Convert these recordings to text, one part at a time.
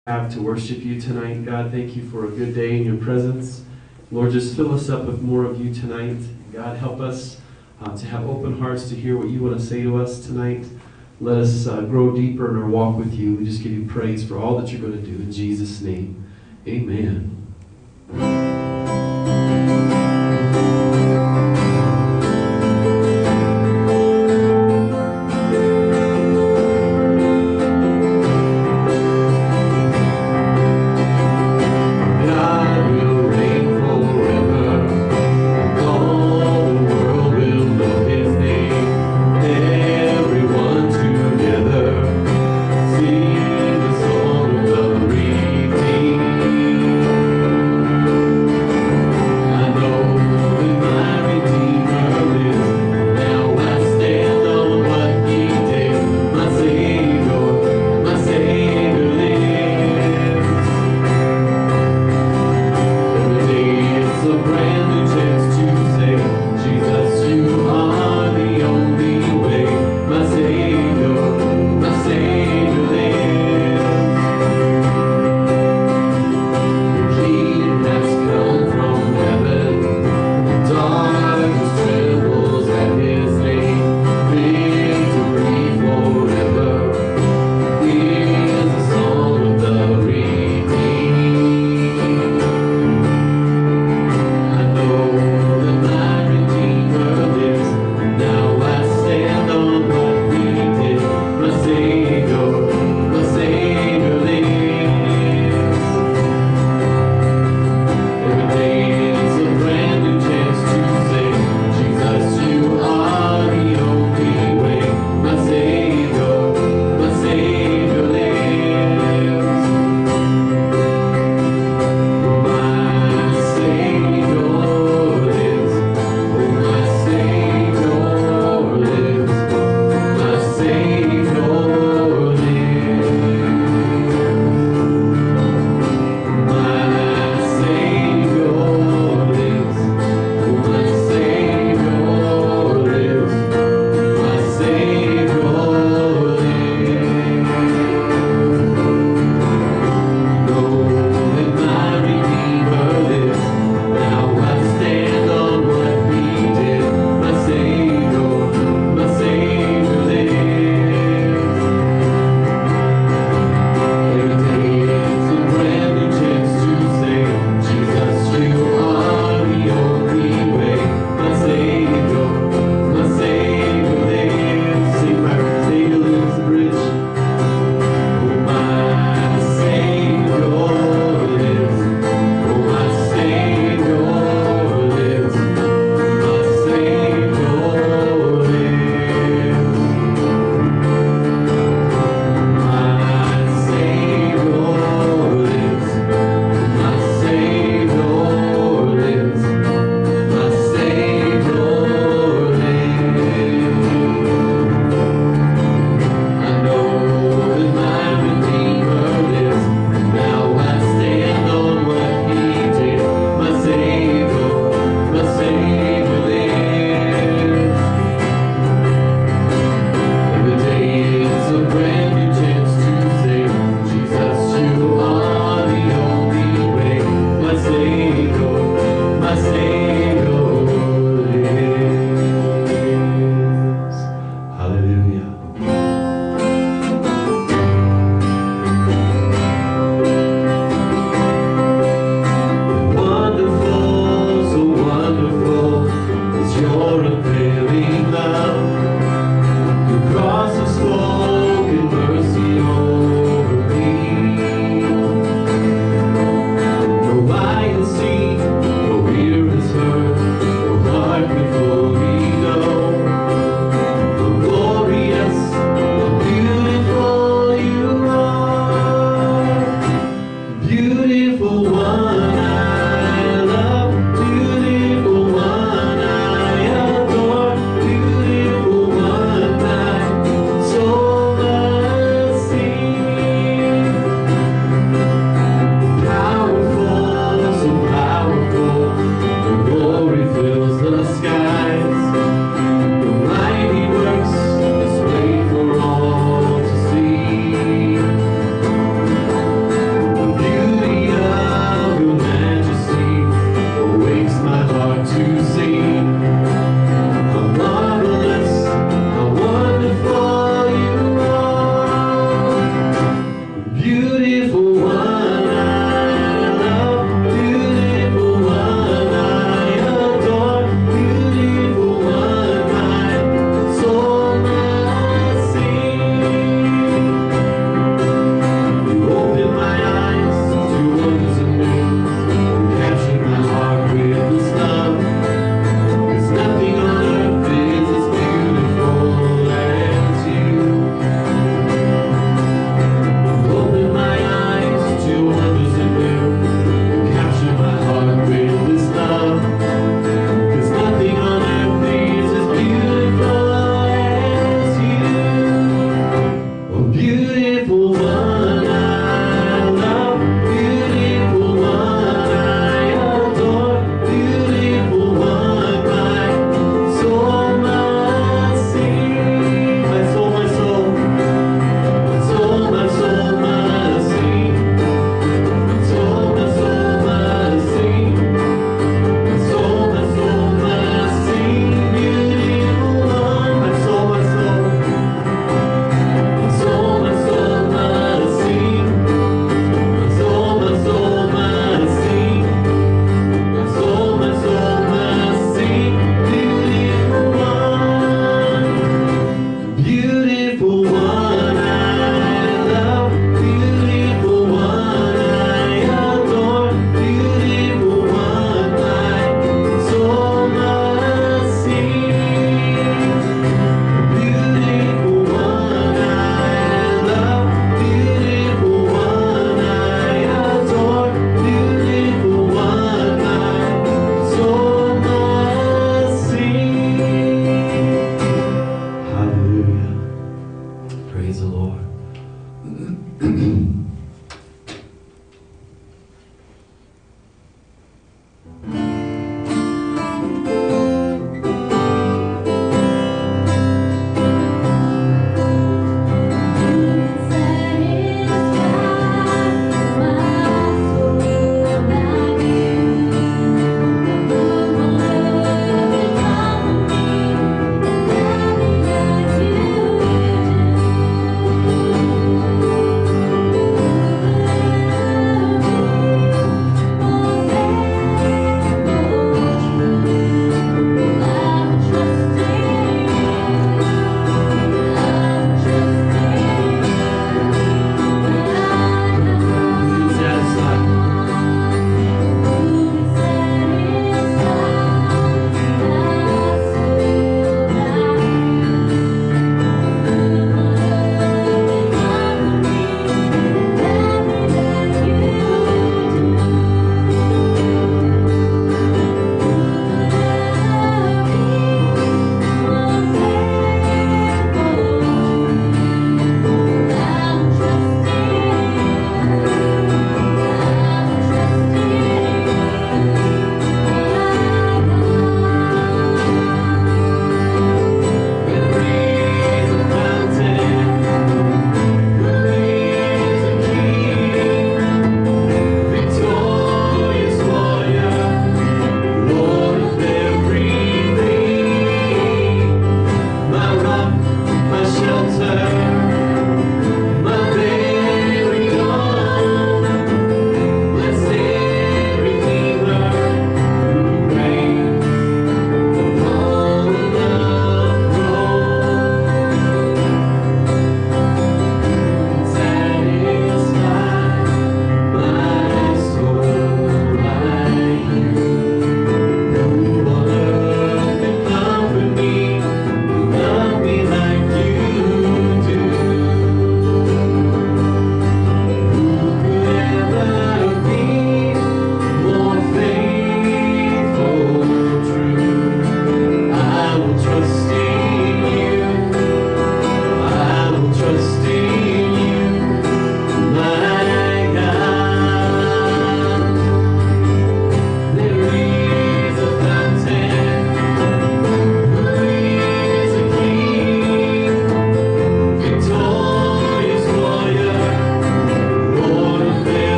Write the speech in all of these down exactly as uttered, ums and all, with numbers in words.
Have to worship you tonight. God, thank you for a good day in your presence. Lord, just fill us up with more of you tonight. God, help us uh, to have open hearts to hear what you want to say to us tonight. Let us uh, grow deeper in our walk with you. We just give you praise for all that you're going to do. In Jesus' name, amen. Sing the song of the redeemed. Open my eyes.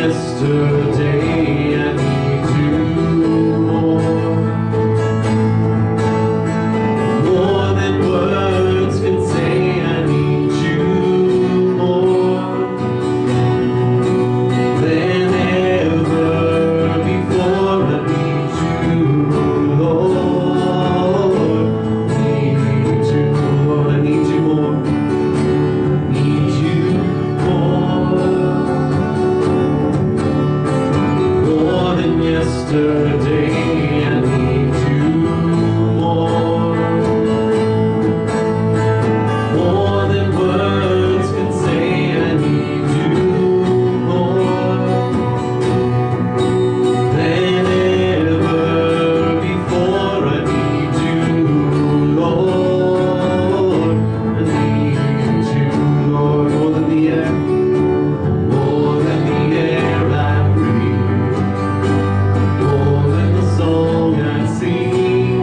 yesterday. I need you more. More than words can say, I need you more than ever before. I need you, Lord. Need you, Lord. I need you more. Need you more. More than yesterday. I need you more. More than words can say, I need you more than ever before. I need you, Lord. I need you, Lord. More than the air, more than the air I breathe, more than the song I sing,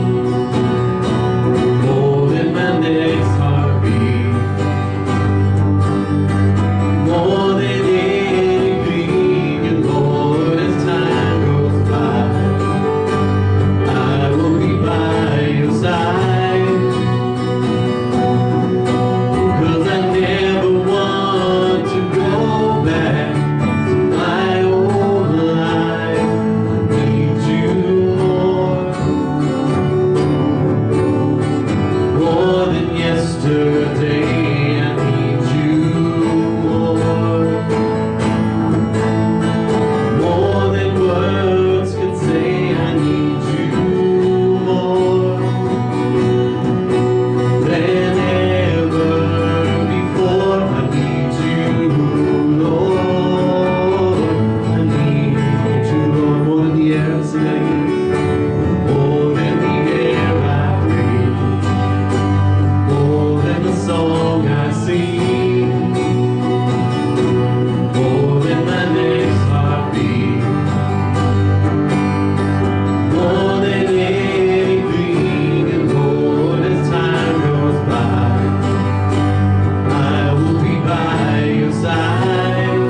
more than my next heartbeat, more than anything. And Lord, as time goes by, I will be by your side. 'Cause I never want to go back to my old life. I need you more. More than yesterday. I need you more. More than words can say, I need you more than ever before. I need you, Lord. I need you, Lord. More than the air, sing that again. More than the air I breathe, more than the song I sing, more than my next heartbeat, more than anything. And Lord, as time goes by, I will be by your side.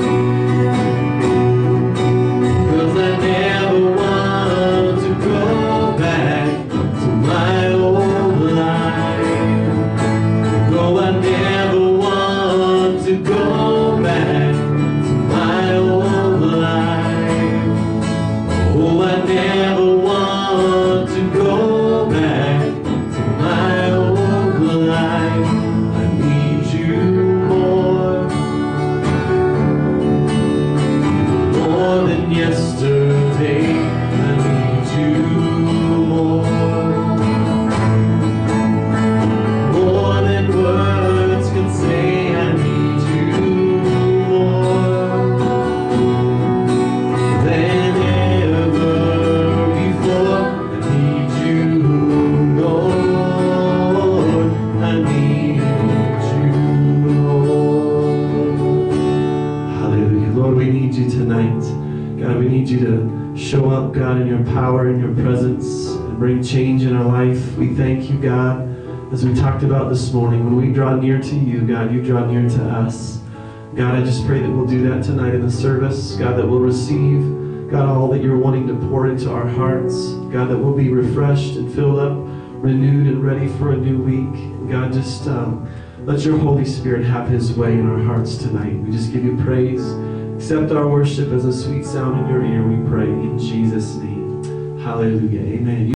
'Cause I never want to go back to my old life. No, I never want to go back to my old life. Oh, I never want to go back to my old life. I need you more. More than yesterday. I need you more. More than words can say, I need you more than ever before. I need you, Lord. I need you, Lord. Hallelujah. Lord, we need you tonight. God, we need you to show up, God, in your power and your presence and bring change in our life. We thank you, God, as we talked about this morning. When we draw near to you, God, you draw near to us. God, I just pray that we'll do that tonight in the service. God, that we'll receive, God, all that you're wanting to pour into our hearts. God, that we'll be refreshed and filled up, renewed and ready for a new week. God, just um, let your Holy Spirit have his way in our hearts tonight. We just give you praise. Accept our worship as a sweet sound in your ear, we pray in Jesus' name. Hallelujah. Amen.